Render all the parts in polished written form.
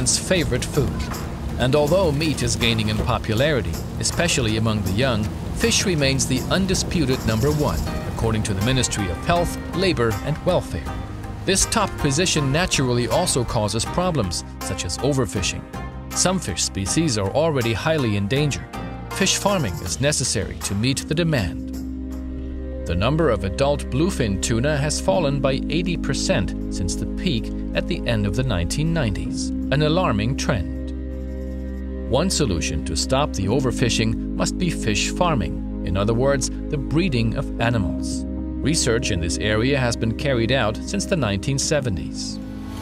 Japan's favorite food. And although meat is gaining in popularity, especially among the young, fish remains the undisputed #1, according to the Ministry of Health, Labor and Welfare. This top position naturally also causes problems, such as overfishing. Some fish species are already highly endangered. Fish farming is necessary to meet the demand. The number of adult bluefin tuna has fallen by 80% since the peak at the end of the 1990s, an alarming trend. One solution to stop the overfishing must be fish farming, in other words, the breeding of animals. Research in this area has been carried out since the 1970s.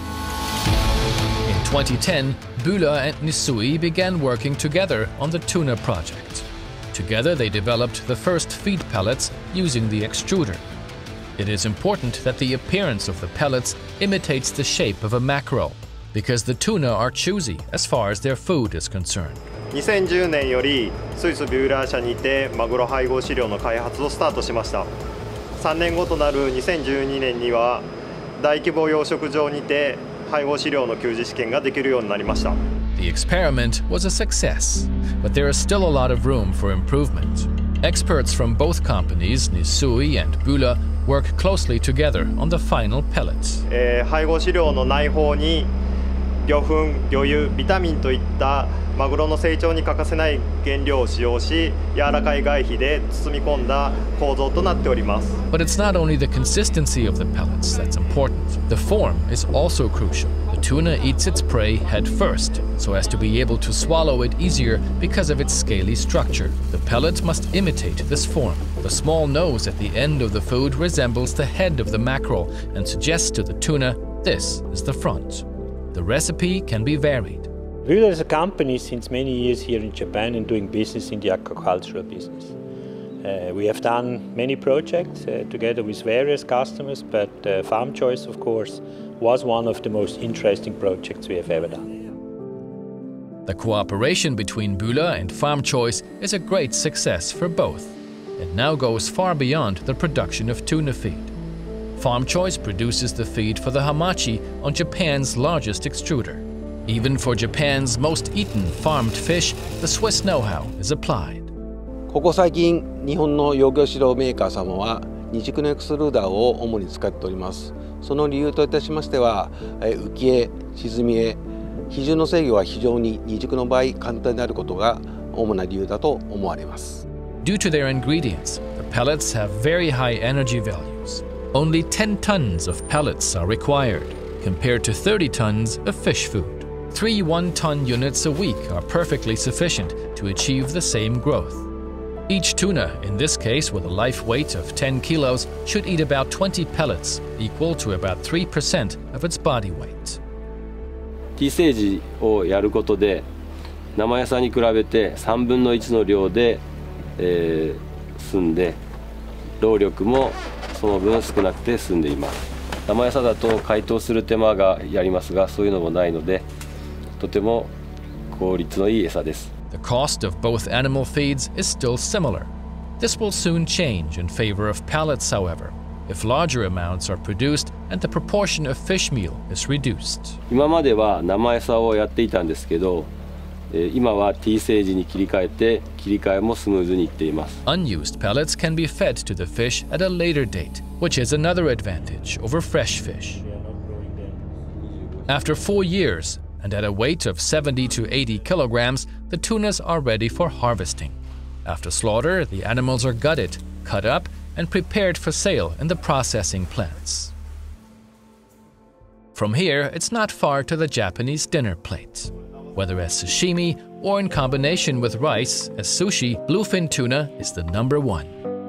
In 2010, Bühler and Nissui began working together on the tuna project. Together they developed the first feed pellets using the extruder. It is important that the appearance of the pellets imitates the shape of a mackerel, because the tuna are choosy as far as their food is concerned. 2010年よりスイスビューラー社にてマグロ配合飼料の開発をスタートしました。3年後となる2012年には大規模養殖場にて配合飼料の給仕試験ができるようになりました。 The experiment was a success, but there is still a lot of room for improvement. Experts from both companies, Nissui and Bühler, work closely together on the final pellets. 配合飼料の内包に魚粉、魚油、ビタミンといったマグロの成長に欠かせない原料を使用し、柔らかい外皮で包み込んだ構造となっております。 But it's not only the consistency of the pellets that's important. The form is also crucial. The tuna eats its prey head first, so as to be able to swallow it easier because of its scaly structure. The pellet must imitate this form. The small nose at the end of the food resembles the head of the mackerel and suggests to the tuna this is the front. The recipe can be varied. Bühler is a company since many years here in Japan and doing business in the aquacultural business. We have done many projects together with various customers, but Farm Choice, of course, was one of the most interesting projects we have ever done. The cooperation between Bühler and Farm Choice is a great success for both. It now goes far beyond the production of tuna feed. Farm Choice produces the feed for the Hamachi on Japan's largest extruder. Even for Japan's most eaten farmed fish, the Swiss know-how is applied. ここ最近、日本の養魚飼料メーカー様は二軸のエクストルーダーを主に使っております。その理由といたしましては、浮き絵、沈み絵、比重の制御は非常に二軸の場合簡単であることが主な理由だと思われます。 Due to their ingredients, the pellets have very high energy values. Only 10 tons of pellets are required, compared to 30 tons of fish food. 3 one-ton units a week are perfectly sufficient to achieve the same growth. Each tuna, in this case with a life weight of 10 kilos, should eat about 20 pellets, equal to about 3% of its body weight. T セージをやることで生餌に比べて3分の1の量で、済んで労力もその分少なくて済んでいます。生餌だと解凍する手間がやりますが、そういうのもないのでとても効率のいい餌です。 The cost of both animal feeds is still similar. This will soon change in favor of pellets, however, if larger amounts are produced and the proportion of fish meal is reduced. 今までは生餌をやっていたんですけど、今は T セージに切り替えて切り替えもスムーズにいっています。 Unused pellets can be fed to the fish at a later date, which is another advantage over fresh fish. After 4 years, and at a weight of 70 to 80 kilograms, the tunas are ready for harvesting. After slaughter, the animals are gutted, cut up, and prepared for sale in the processing plants. From here, it's not far to the Japanese dinner plate. Whether as sashimi or in combination with rice as sushi, bluefin tuna is the #1.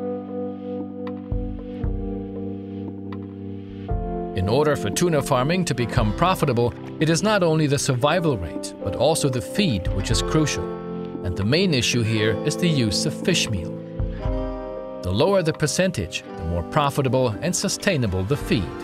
In order for tuna farming to become profitable, it is not only the survival rate, but also the feed which is crucial. And the main issue here is the use of fish meal. The lower the percentage, the more profitable and sustainable the feed.